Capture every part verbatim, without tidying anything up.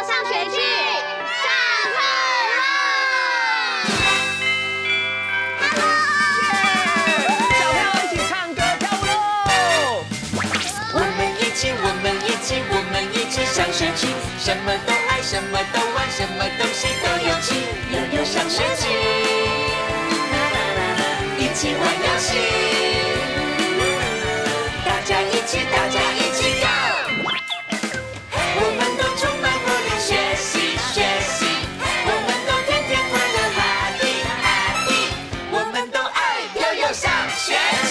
上学去，上课啦 ！Hello， 小朋友一起唱歌跳舞喽！ 我们一起，我们一起，我们一起上学去，什么都爱，什么都玩，什么东西都有趣，悠悠上学去，一起玩游戏，大家一起，大家一起 go！ 我们都充满活力，学习学习，我们都天天快乐 happy happy， 我们都爱悠悠上学去。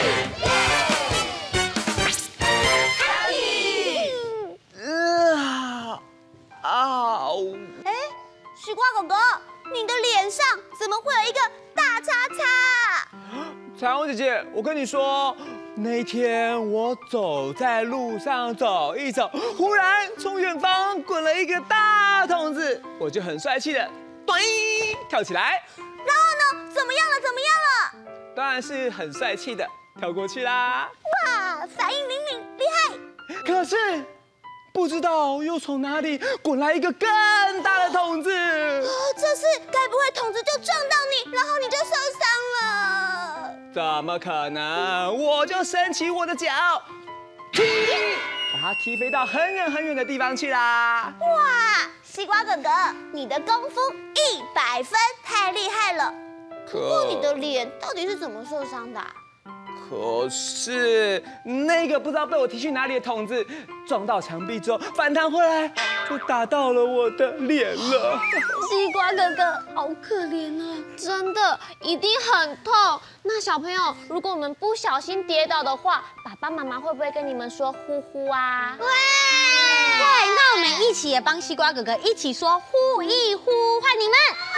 哎，西瓜哥哥，你的脸上怎么会有一个大叉叉？ 彩虹姐姐，我跟你说，那天我走在路上走一走，忽然从远方滚了一个大筒子，我就很帅气的，咚跳起来。 然后呢？怎么样了？怎么样了？ 当然是很帅气的跳过去啦。 哇，反应灵敏，厉害！ 可是。 不知道又从哪里滚来一个更大的筒子。 哦，这次该不会筒子就撞到你，然后你就受伤了？ 怎么可能？我就伸起我的脚，踢，把它踢飞到很远很远的地方去啦。 哇，西瓜哥哥，你的功夫一百分，太厉害了。不过你的脸到底是怎么受伤的啊？ 可是那个不知道被我踢去哪里的筒子撞到墙壁之后反弹回来，就打到了我的脸了。 西瓜哥哥好可怜哦， 真的一定很痛。那小朋友，如果我们不小心跌倒的话，爸爸妈妈会不会跟你们说呼呼啊？ 会。 对，那我们一起也帮西瓜哥哥一起说呼一呼，换你们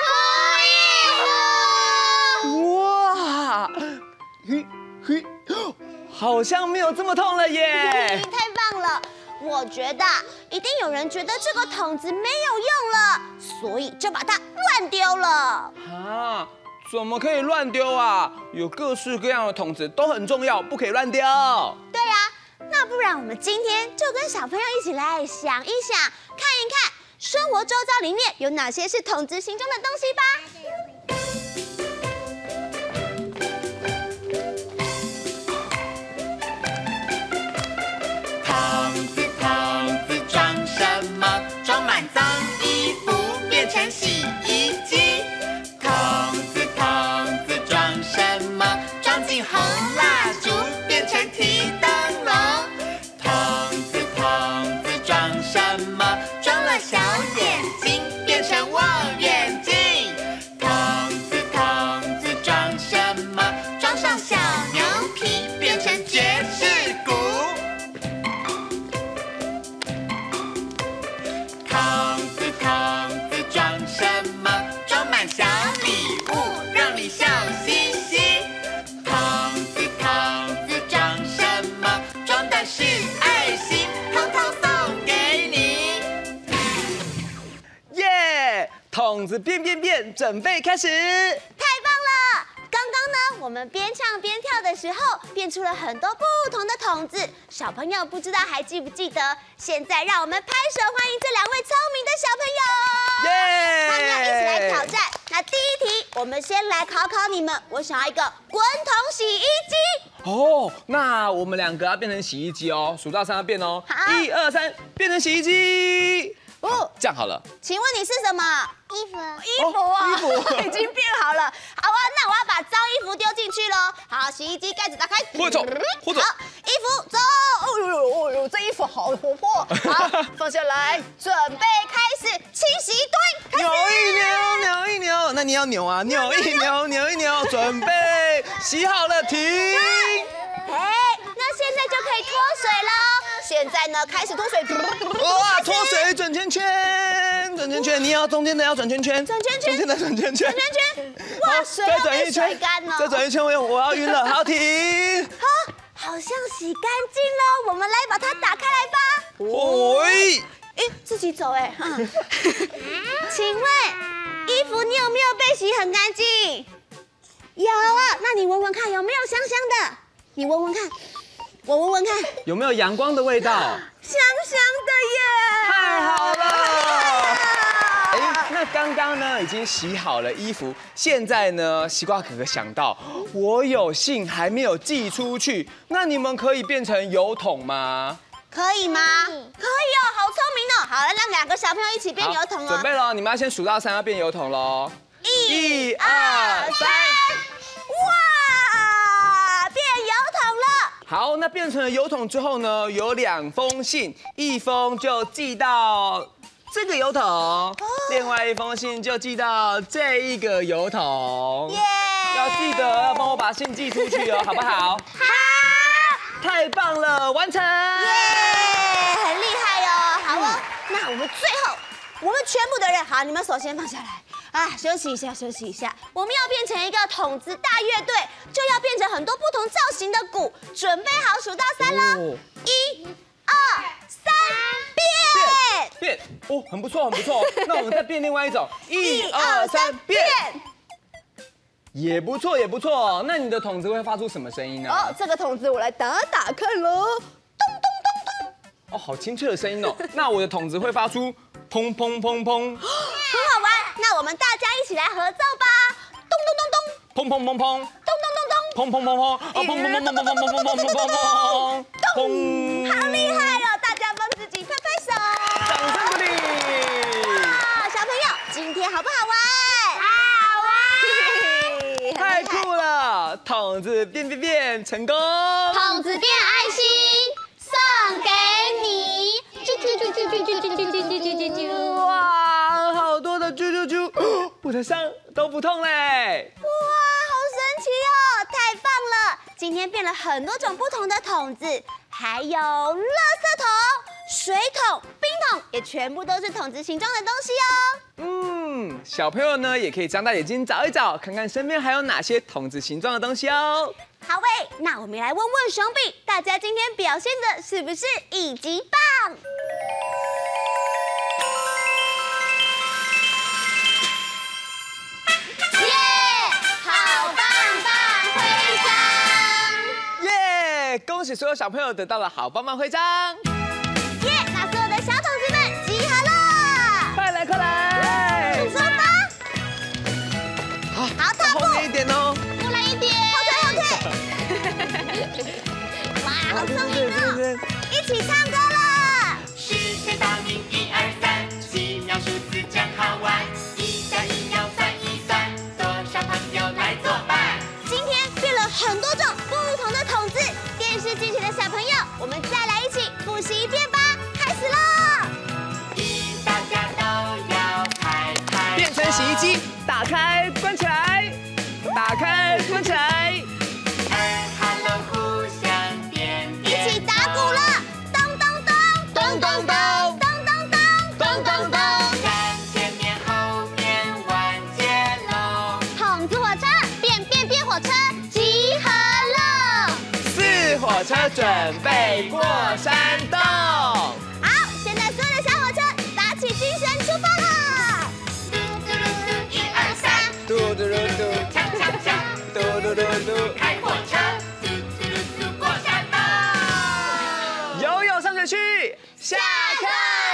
呼一呼。 哇！嘿。 嘿，好像没有这么痛了耶！ 太棒了！我觉得一定有人觉得这个筒子没有用了，所以就把它乱丢了。 啊？怎么可以乱丢啊？有各式各样的筒子都很重要，不可以乱丢。 对啊，那不然我们今天就跟小朋友一起来想一想，看一看生活周遭里面有哪些是筒子形状的东西吧。 装满脏衣服变成洗衣机，筒子筒子装什么？装进红蜡烛变成提灯笼。筒子筒子装什么？装了小眼睛变成望远镜。筒子筒子装什么？装上小牛皮变成爵士鼓。 筒子筒子装什么？装满小礼物，让你笑嘻嘻。筒子筒子装什么？装的是爱心，通通送给你。 耶！筒子变变变，准备开始。 太棒了！刚刚呢，我们边唱边跳的时候，变出了很多不同的筒子。小朋友不知道还记不记得？现在让我们拍手欢迎这两位聪明的小朋友。 耶！ 他们要一起来挑战。那第一题，我们先来考考你们。我想要一个滚筒洗衣机。 哦，那我们两个要变成洗衣机哦，数到三要变哦。 好， 一二三，变成洗衣机。哦，这样好了。 请问你是什么？ 衣服， 衣服啊， 衣服已经变好了。好啊，那我要把脏衣服丢进去喽。好，洗衣机盖子打开， 或者或者， 好，衣服走。哦呦呦哦呦，这衣服好活泼。好，放下来，准备开始清洗一堆。 扭一扭，扭一扭，那你要扭啊，扭一扭，扭一扭，准备洗好了，停。 哎，那现在就可以脱水喽。现在呢，开始脱水。 哇，脱水转圈圈，转圈圈，你要中间的要转圈圈， 转圈圈， 中间的转圈圈， 转圈圈。哇，水再要被转一圈水干了。 再转一圈，我我要晕了，好停。 好，好像洗干净了，我们来把它打开来吧。 喂， 哎，自己走哎。嗯请问衣服你有没有被洗很干净？有啊，那你闻闻看有没有香香的？你闻闻看，我闻闻看， 有没有阳光的味道？ 香香的耶！ 太好了！ 刚刚呢已经洗好了衣服，现在呢，西瓜哥哥想到我有信还没有寄出去，那你们可以变成邮筒吗？ 可以吗？可以哦，好聪明哦。好了，让两个小朋友一起变邮筒哦。 准备咯，你们要先数到三，要变邮筒咯。 一、二、三，哇，变邮筒了。 好，那变成了邮筒之后呢，有两封信，一封就寄到这个邮筒，哦、另外一封信就寄到这一个邮筒。耶！要记得要帮我把信寄出去哦，好不好？ 好。 太棒了，完成！ 耶，很厉害哦。好哦，那我们最后，我们全部的人，好，你们手先放下来。啊，休息一下，休息一下。我们要变成一个筒子大乐队，就要变成很多不同造型的鼓。准备好，数到三了，哦、一、二、三，变！ 变！哦，很不错，很不错。那我们再变另外一种，一、二、三，变！也不错，也不错。那你的筒子会发出什么声音呢？ 哦，这个筒子我来打打看喽，咚咚咚咚。 哦，好清脆的声音哦。那我的筒子会发出砰砰砰砰，很好玩。那我们大家一起来合奏吧，咚咚咚咚， 砰砰砰砰， 咚咚咚咚， 砰砰砰砰，啊砰砰砰砰砰砰砰砰砰砰砰砰， 好厉害哦！大家帮自己拍拍手， 掌声鼓励。 哇，小朋友，今天好不好玩？ 太酷了！筒子变变变成功， 筒子变爱心送给你，啾啾啾啾啾啾啾啾啾啾啾啾！ 哇，好多的啾啾啾，我的伤都不痛嘞！ 哇，好神奇哦，太棒了！今天变了很多种不同的筒子，还有垃圾桶、水桶、冰桶，也全部都是筒子形状的东西哦。 嗯，小朋友呢也可以张大眼睛找一找，看看身边还有哪些筒子形状的东西哦。 好喂，那我们来问问熊比，大家今天表现的是不是一级棒？耶，好棒棒徽章！ 耶，恭喜所有小朋友得到了好棒棒徽章！ 耶，那所有的小筒子们集合了！ 快来快来！ 出发吧！ 好， 好，踏步， 后面一点哦。 过来一点， 后退后退。哇，好聪明哦！一起唱歌了。 十天到零一二三，奇妙数字真好玩。一加一要算一算，多少朋友来作伴？ 今天变了很多种不同的筒子，电视机前的小朋友，我们再来一起复习一遍吧。开始喽！ 一大家都要拍拍手， 变成洗衣机，打开关起来，打开关起来。 二哈喽互相点点头， 一起打鼓了，咚咚咚， 咚咚咚， 咚咚咚， 咚咚咚。 站前面后面完结喽。 筒子火车变变变火车集合了。 四火车准备过山洞。 好，现在所有的小火车打起精神出发了。 嘟嘟噜嘟，一二三， 嘟嘟噜嘟， 锵锵锵， 嘟嘟噜嘟， 开火车，嘟嘟噜嘟过山洞。 游泳上学去，下课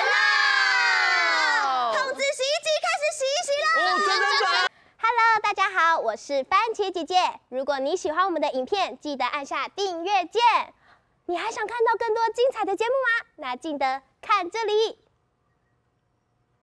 喽！ 筒子洗衣机开始洗一洗了。 哦，真真准。 Hello， 大家好，我是番茄姐姐。如果你喜欢我们的影片，记得按下订阅键。你还想看到更多精彩的节目吗？那记得看这里。